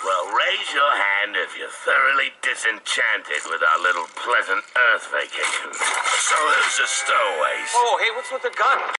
Well, raise your hand if you're thoroughly disenchanted with our little pleasant Earth vacation. So who's the Stowaways? Oh, hey, what's with the gun?